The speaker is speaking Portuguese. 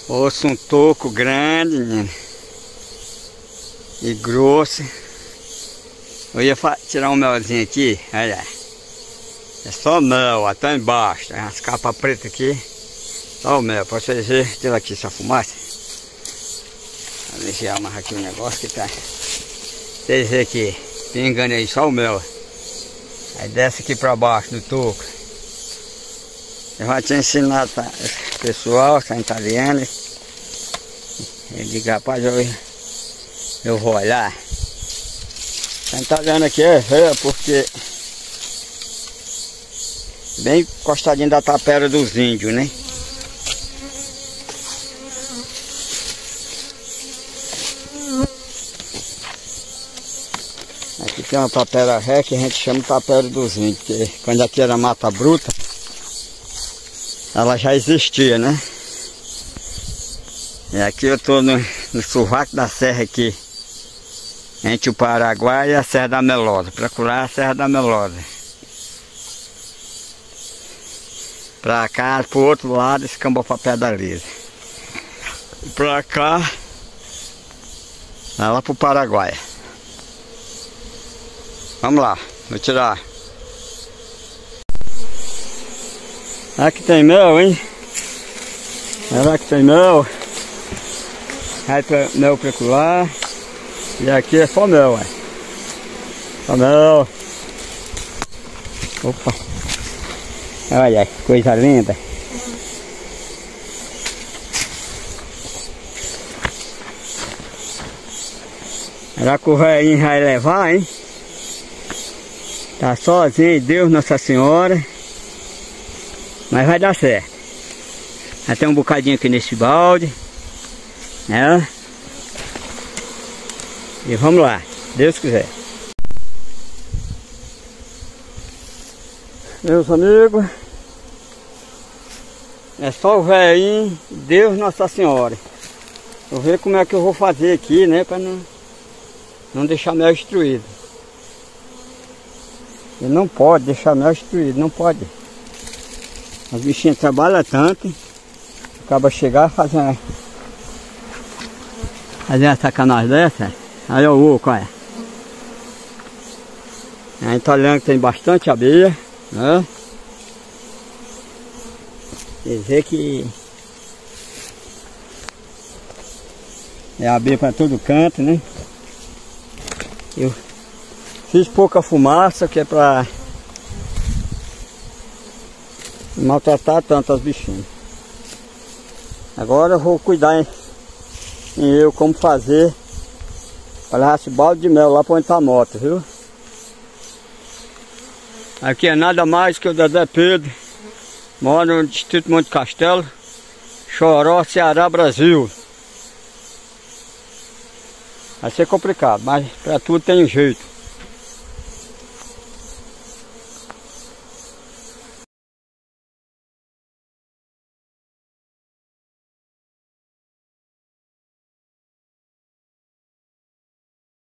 Ouço um toco grande, menino. E grosso. Eu ia tirar um melzinho aqui, olha. É só mel, até embaixo. Tem as capas pretas aqui. Só o mel, pra vocês verem. Tira aqui essa fumaça. Deixa eu amarrar aqui um negócio que tá. Vocês verem aqui, pingando aí só o mel. Aí desce aqui pra baixo do toco. Eu já tinha ensinado o pessoal, tá italiano. Eu digo, rapaz, eu vou olhar. Quem tá vendo aqui é porque bem encostadinho da tapera dos índios, né? Aqui tem uma tapera ré que a gente chama de tapera dos índios, porque quando aqui era mata bruta, ela já existia, né? E aqui eu tô no sovaco da serra aqui, entre o Paraguai e a Serra da Melosa, procurar a Serra da Melosa. Pra cá, pro outro lado, escambou pra Pedra Lisa. E pra cá, lá pro Paraguai. Vamos lá, vou tirar. Aqui tem mel, hein? Olha que tem mel. Aí mel pra lá. E aqui é só mel, ué. Só mel. Opa. Olha que coisa linda. Será que o velhinho vai levar, hein? Tá sozinho, Deus Nossa Senhora. Mas vai dar certo. Já tem um bocadinho aqui nesse balde, né? E vamos lá, Deus quiser. Meus amigos, é só o velhinho, Deus Nossa Senhora. Vou ver como é que eu vou fazer aqui, né? Para não deixar mel destruído. E não pode deixar mel destruído, não pode. As bichinhas trabalham tanto, acaba chegar e fazer uma sacanagem dessa. Aí o oco, olha. A gente tá olhando que tem bastante abelha, né? Quer dizer que é abelha para todo canto, né? Eu fiz pouca fumaça, que é para maltratar tanto as bichinhas. Agora eu vou cuidar em eu como fazer para levar esse balde de mel lá para onde tá a moto, viu? Aqui é nada mais que o Dedé Pedro, mora no distrito Monte Castelo, Choró, Ceará, Brasil. Vai ser complicado, mas para tudo tem um jeito.